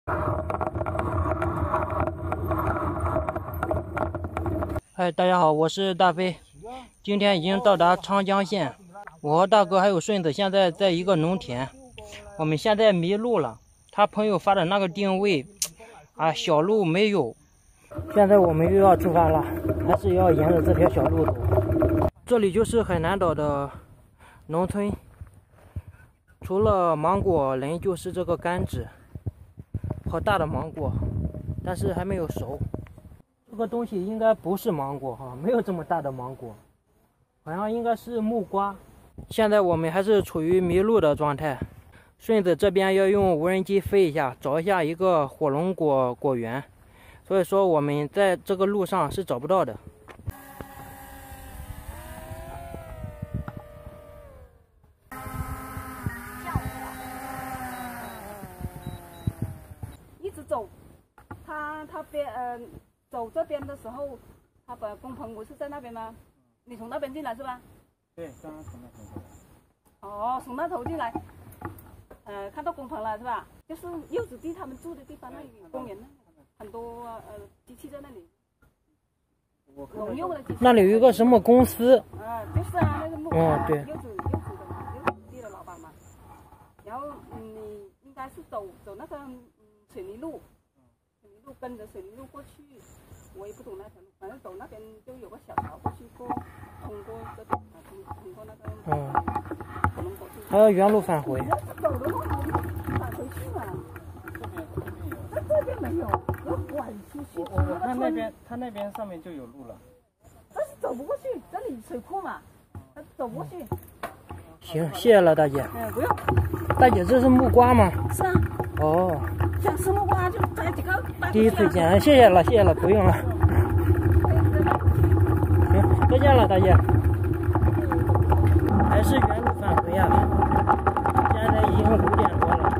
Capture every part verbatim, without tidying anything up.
嗨，大家好，我是大飞。今天已经到达长江县，我和大哥还有顺子现在在一个农田。我们现在迷路了，他朋友发的那个定位，啊，小路没有。现在我们又要出发了，还是要沿着这条小路走。这里就是海南岛的农村，除了芒果林就是这个甘蔗，好大的芒果，但是还没有熟。这个东西应该不是芒果哈，没有这么大的芒果，好像应该是木瓜。现在我们还是处于迷路的状态，顺子这边要用无人机飞一下，找一下一个火龙果果园，所以说我们在这个路上是找不到的。 一直走，他他边呃。走这边的时候，他把工棚不是在那边吗？你从那边进来是吧？ 对，刚刚从那头进来。 哦，从那头进来，呃，看到工棚了是吧？就是柚子地他们住的地方那里公园那里，很多呃机器在那里。农用的机器。 那里有一个什么公司？ 啊，就是啊，那个木哦，对。 柚子柚子的嘛，柚子地的老板嘛。然后嗯，你应该是走走那个嗯水泥路。路跟着水泥路过去，我也不懂那条路，反正走那边就有个小桥过去过，通过这边啊，通通过那个嗯，火龙果树， 还要原路返回。 走的话还返回去嘛？那这边没有，要拐出去。 我我看那边，他那边上面就有路了。 但是走不过去，这里水库嘛，走不过去。 行，谢谢了，大姐。 嗯，不用。 大姐，这是木瓜吗？ 是啊。 哦。 想吃木瓜就摘几个。 第一次见，谢谢了，谢谢了，不用了。行，再见了，大姐。还是原路返回呀、啊！现在已经五点多了，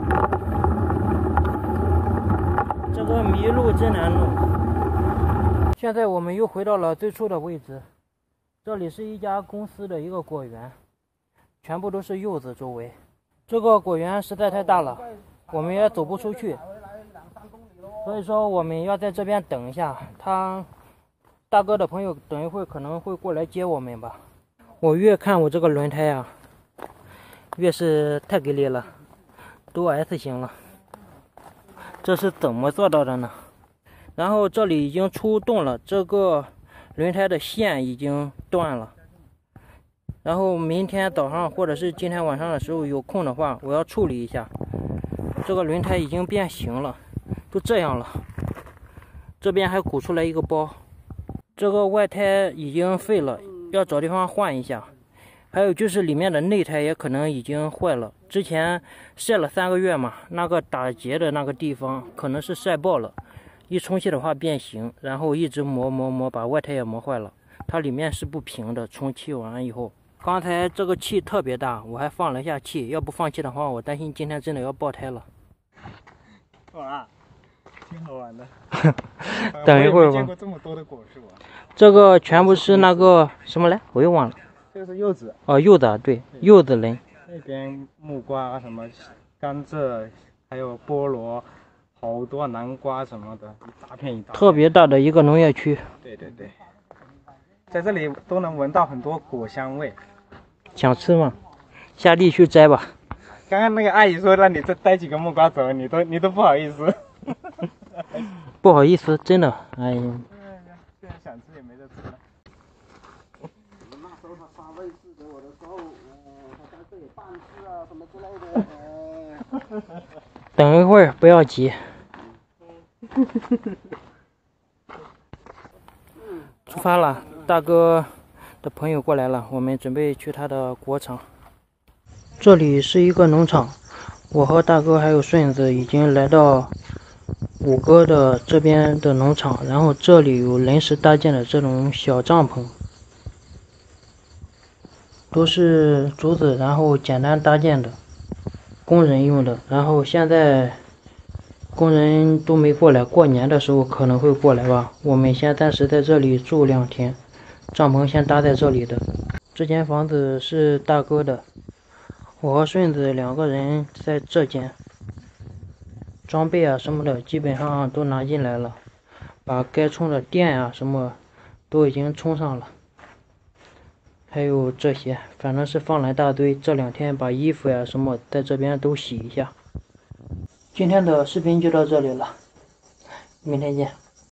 这个迷路真难弄。现在我们又回到了最初的位置，这里是一家公司的一个果园，全部都是柚子周围。这个果园实在太大了，我们也走不出去。所以说我们要在这边等一下，他大哥的朋友等一会儿可能会过来接我们吧。我越看我这个轮胎啊，越是太给力了，都 S 型了。这是怎么做到的呢？然后这里已经出洞了，这个轮胎的线已经断了。然后明天早上或者是今天晚上的时候有空的话，我要处理一下。这个轮胎已经变形了。都这样了，这边还鼓出来一个包，这个外胎已经废了，要找地方换一下。还有就是里面的内胎也可能已经坏了，之前晒了三个月嘛，那个打结的那个地方可能是晒爆了，一充气的话变形，然后一直磨磨磨，把外胎也磨坏了。它里面是不平的，充气完以后，刚才这个气特别大，我还放了一下气，要不放气的话，我担心今天真的要爆胎了。 哇！挺好玩的， 等一会儿吧。 见过这么多的果树啊！ 这个全部是那个什么来，我又忘了。 这个是柚子。哦， 柚子，对，柚子林。 那边木瓜什么甘蔗，还有菠萝，好多南瓜什么的，一大片一大片。 特别大的一个农业区。 对对对，在这里都能闻到很多果香味。 想吃吗？下地去摘吧。 刚刚那个阿姨说让你再带几个木瓜走，你都你都不好意思。 不好意思，真的，哎呀。 现在想吃也没得吃了。 那时候他发卫视给我的时候，呃，他在这里办事啊什么之类的。呃、 等一会儿，不要急。出发了，大哥的朋友过来了，我们准备去他的果场。这里是一个农场，我和大哥还有顺子已经来到五哥的这边的农场，然后这里有临时搭建的这种小帐篷，都是竹子然后简单搭建的，工人用的。然后现在工人都没过来，过年的时候可能会过来吧。我们先暂时在这里住两天，帐篷先搭在这里的。这间房子是大哥的，我和顺子两个人在这间装备啊什么的基本上都拿进来了，把该充的电啊什么都已经充上了。还有这些，反正是放了一大堆。这两天把衣服呀什么在这边都洗一下。今天的视频就到这里了，明天见。